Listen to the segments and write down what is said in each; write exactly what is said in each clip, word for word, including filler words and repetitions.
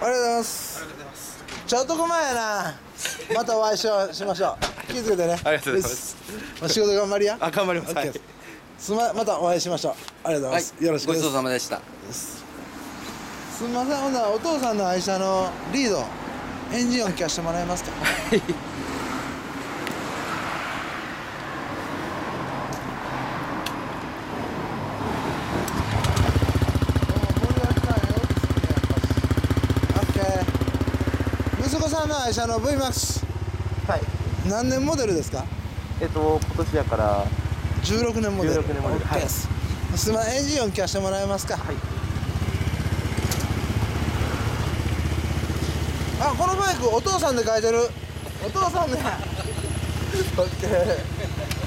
ありがとうございます。 ありがとうございます。 ちょっとこ前やな。またお会いしようしましょう。気をつけてね。 ありがとうございます。 仕事頑張りや。 あ、頑張ります。はい。 すままたお会いしましょう。ありがとうございます。よろしくです。 ごちそうさまでした。 すみません。ほんならお父さんの愛車のリードエンジン音聞かせてもらえますか。 はい。 息子さんの愛車の ブイマックス、 はい。 何年モデルですか。 えっと今年やからじゅうろくねんモデル。 じゅうろくねんモデル。 はい。すみません、エンジン音聞かせてもらえますか。 はい。 あ、このバイクお父さんで書いてる。お父さんで。オッケー。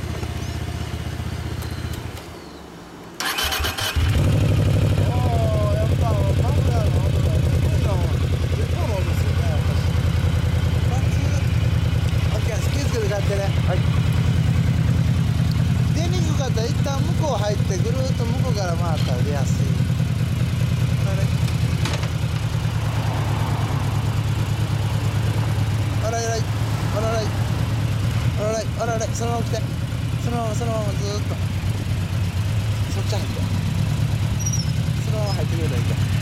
はい、出にくかったら一旦向こう入ってぐるっと向こうから回ったら出やすい。あらいあらいあらいあらいあらいあらいそのまま来て、そのままそのままずーっとそっち入ってそのまま入ってくれたらいいか。